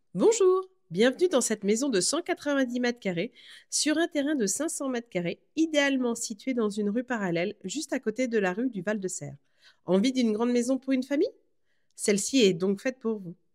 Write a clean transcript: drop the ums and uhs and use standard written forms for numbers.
Bonjour, bienvenue dans cette maison de 190 mètres carrés sur un terrain de 500 mètres carrés, idéalement situé dans une rue parallèle, juste à côté de la rue du Val-de-Serre. Envie d'une grande maison pour une famille? Celle-ci est donc faite pour vous.